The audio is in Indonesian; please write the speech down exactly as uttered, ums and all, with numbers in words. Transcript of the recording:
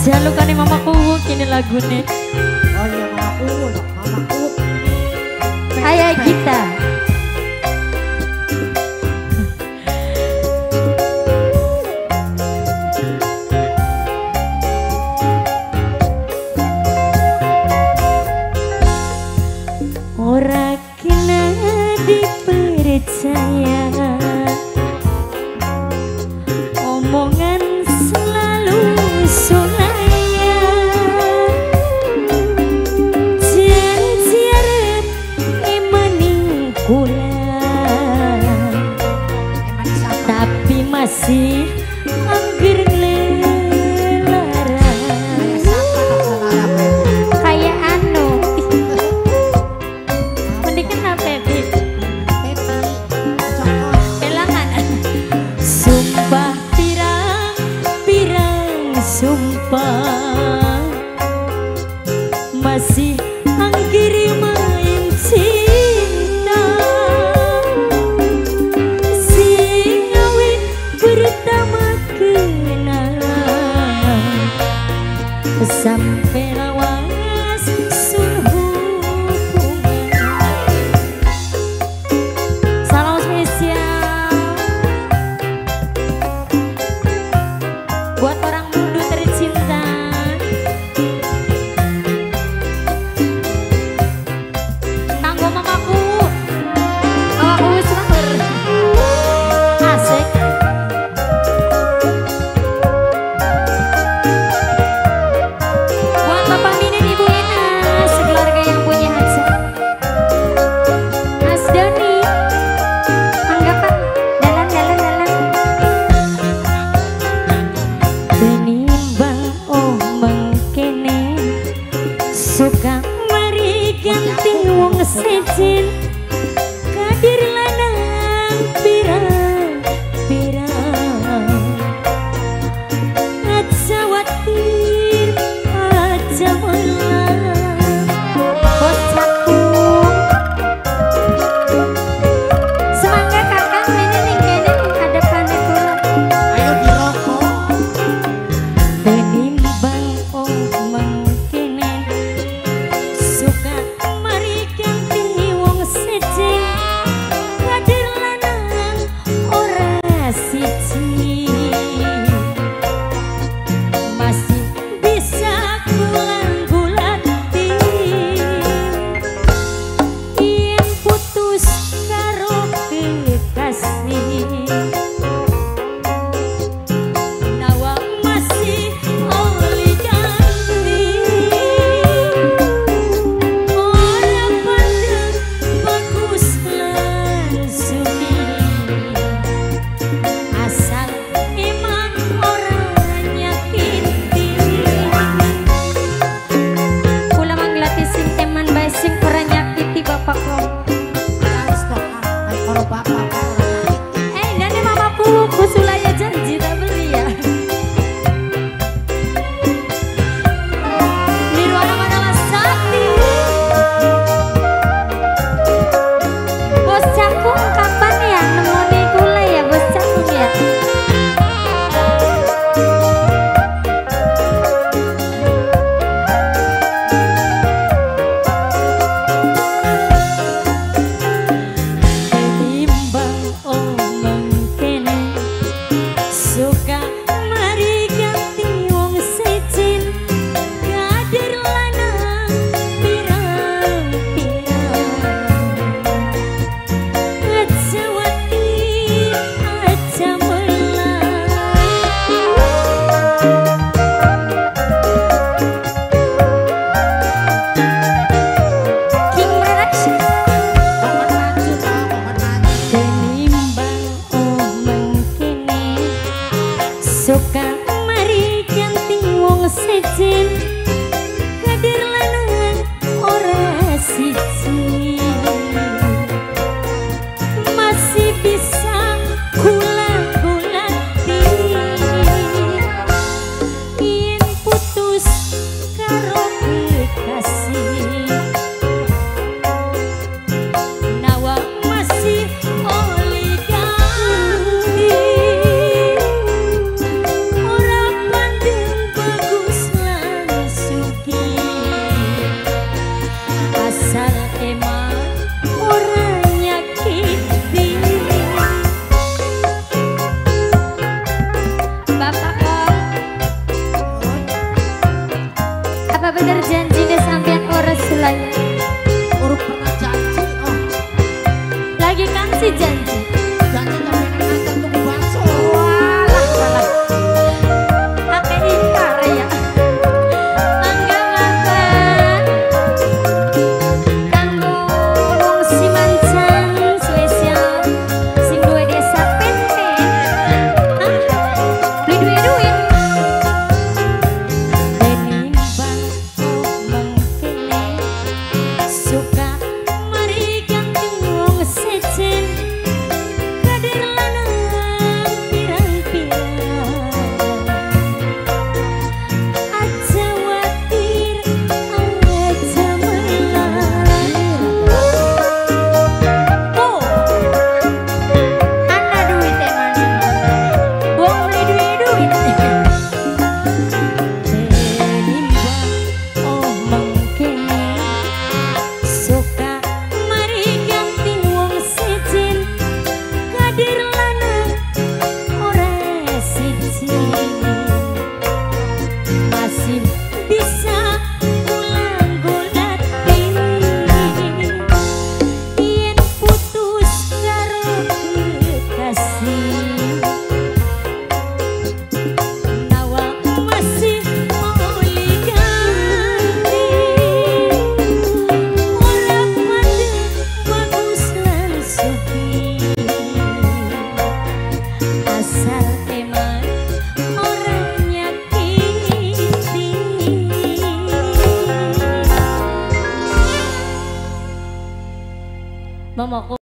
Jalukane mamaku kini lagune. Oh iya mamaku, mamaku. Ayah kita. Ora kena dipercaya, omongan selalu solaya, janji arep emani kula, tapi masih angger lara. Kayak anu mending kenapa Bib? Pelangan. Sumpah pirang-pirang sumpah masih anggiri main cinta, sing awet pertama kenalan sampai lawas sun hubungan. Salam spesial buat orang muda tercinta. Kanggo mamaku, mamaku wis lahir. Asik. Buat Bapak Minin, Ibu Ina, sekeluarga yang punya hajat. Mas Doni, mangga Pak, dalan dalan dalan. Benimbang oh mengkene, suka mari ganti wong sejen, kadir lanang pirang pirang, aja watir aja melang. Bocahku semangga kakak ini ning kene ada pane kula. Ayo dirokok. Benimbang oh mengkene, suka mari ganti wong sejen, kadir lanang ora siji, masih bisa kulang-gulati yen putus karo kekasih. Nawa masih oli ganti, ora pandang bagus lan suni, asal emang ora nyakiti. Kula manglati sing eman bae sing ora nyakiti bapak kok. Harus doa. Ayo kalau bapak Eh, nane mamaku kusulaya janji tak beli ya. Nirwana Manala Sakti. Bos Cakung kapan ya nemoni kula ya Bos Cakung ya? Benimbang oh mengkene, suka mari ganti wong sejen, kadir lanang pirang-pirang, aja watir aja melang. King Production. mohon maju Pak, mohon maju. Benimbang oh mengkene, suka mari ganti wong sejen, kadir lanang ora siji, masih bisa kula-kulati yen putus karo kekasih. Nawa masih oli ganti, ora pandang bagus bener janji deh sampean ora sulanya. Urut pernah janji, oh. Lagi kan si janji. Janji gak pengen ngajak tuku bakso. Walah, walah. Ake ikar ya. Mangga makan. Kanggo wong si mancan spesial sing duwe desa Pente. Hah? Beli duit-duit. Benimbang omong kene suka mari ganti wong sejen. Kader lanang pirang-pirang aja watir aja melar. Oh, anda duit emang wong beli duit-duit. Benimbang omong kene suka mari ganti wong sejen. Kadir lanang ora siji masih bisa ulang golati yen putus karo kekasih nawa masih oli ganti ora pada bagus lan sugih asal emang orang nyakiti. Mamaku